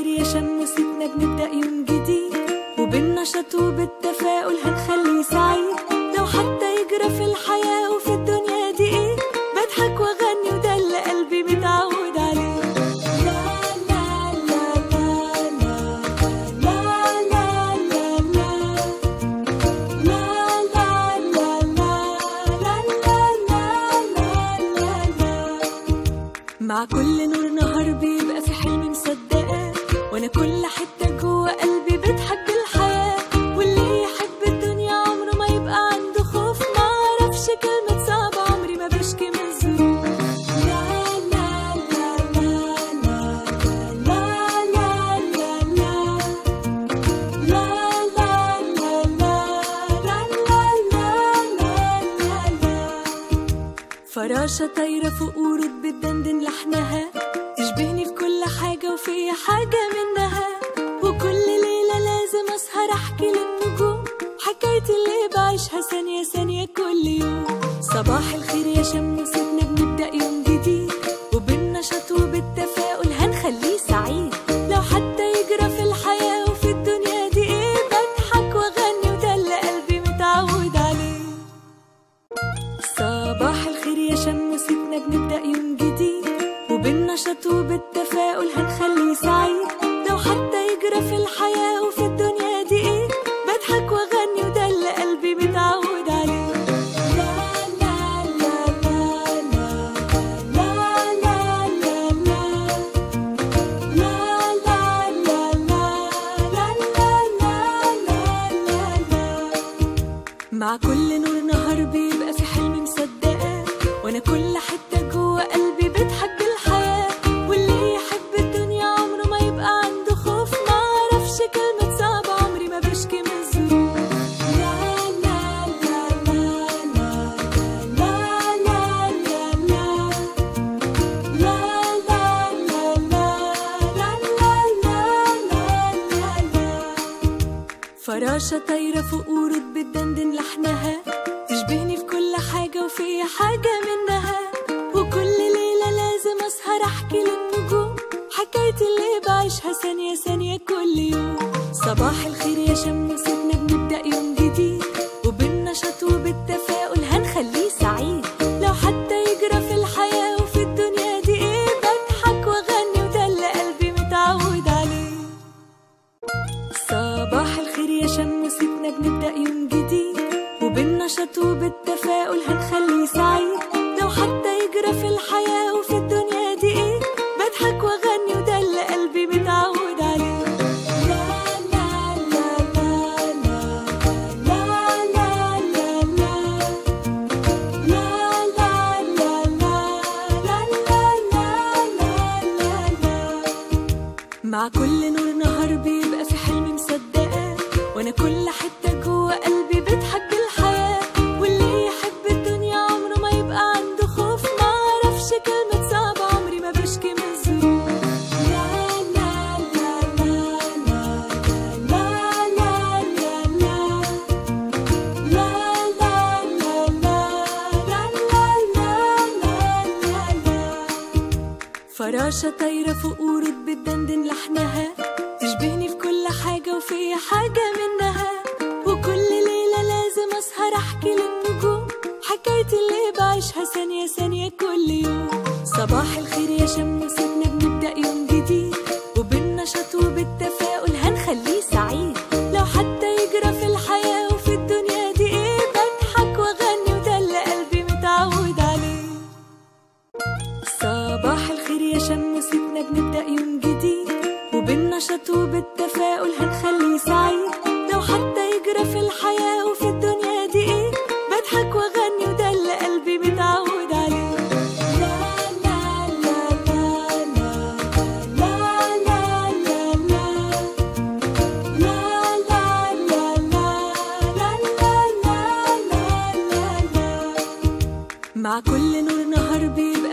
يا شم سيبنا بنبدأ يوم جديد، وبالنشاط وبالتفاؤل هنخليه سعيد. لو حتى يجرى في الحياة وفي الدنيا دي ايه، بضحك واغني وده اللي قلبي متعود عليه. لا لا لا لا لا لا لا لا لا لا لا لا. مع كل نور نهار بيبقى في حلم مصدقاه، وانا كل حتة جوه قلبي بتحب الحياة. واللي يحب الدنيا عمره ما يبقى عنده خوف، ما اعرفش كلمة صعبة عمري ما بشكي من الظروف. لا لا لا لا لا لا لا لا لا لا لا. فراشة طايرة فوق ورود بتدندن لحنها، تشبهني في كل حاجة وفي حاجة منها. وكل ليلة لازم أسهر أحكي للنجوم حكايتي اللي بعيشها ثانية ثانية كل يوم. صباح الخير يا شم سيبنا بنبدأ يوم جديد، وبالنشاط وبالتفاؤل هنخليه سعيد. لو حتى يجرى في الحياة وفي الدنيا دي ايه، بضحك واغني وده اللي قلبي متعود عليه. صباح الخير يا شم سيبنا بنبدأ يوم جديد، وبالنشاط وبالتفاؤل هنخليه سعيد. لو حتى يجرى في الحياة وفي الدنيا دي ايه، بضحك واغني وده اللي قلبي متعود عليه. لا لا لا لا لا لا لا لا لا لا لا لا لا. مع كل نور نهار بيبقى في حلم مصدقاه، وانا كل حتة جوه قلبي بتحب الحياة. واللي يحب الدنيا عمره ما يبقى عنده خوف، ما اعرفش كلمة صعبة عمري ما بشكي من الظروف. لا لا لا لا لا لا لا لا لا لا لا. فراشة طايرة فوق ورود بتدندن لحنها، تشبهني في كل حاجة وفي حاجة منها. وكل ليلة لازم أسهر أحكي للنجوم حكايتي اللي بعيشها ثانية ثانية كل يوم. صباح الخير يا شم سيبنا بنبدأ يوم جديد، وبالنشاط وبالتفاؤل هنخليه سعيد. لو حتى يجرى في الحياة وفي الدنيا دي ايه، بضحك واغني وده اللي قلبي متعود عليه. صباح الخير يا شم سيبنا بنبدأ يوم جديد، وبالنشاط وبالتفاؤل هنخليه سعيد. لو حتى يجرى في الحياة وفي الدنيا دي ايه، بضحك واغني وده اللي قلبي متعود عليه. لا لا لا لا لا لا لا لا لا لا لا لا لا. مع كل نور نهار بيبقى في حلم مصدقاه، وانا كل حتة جوه قلبي بتحب الحياة. واللي يحب الدنيا عمره ما يبقى عنده خوف، ما اعرفش كلمة صعبة عمري ما بشكي من الظروف. لا لا لا لا لا لا لا لا لا لا لا. فراشة طايرة فوق ورود بتدندن لحنها، تشبهني في كل حاجة وفي حاجة منها. وكل ليلة لازم أسهر أحكي للنجوم حكايتي اللي بعيشها ثانية ثانية كل يوم. صباح الخير يا شم سيبنا بنبدأ يوم جديد، وبالنشاط وبالتفاؤل هنخليه سعيد. لو حتى يجرى في الحياة وفي الدنيا دي ايه، بضحك واغني وده اللي قلبي متعود عليه. صباح الخير يا شم سيبنا بنبدأ يوم جديد، وبالنشاط وبالتفاؤل هنخليه سعيد. لو حتى يجرى في الحياة وفي الدنيا دي ايه، بضحك واغني وده اللي قلبي متعود عليه. لا لا لا لا لا لا لا لا لا لا لا لا لا. مع كل نور نهار بيبقى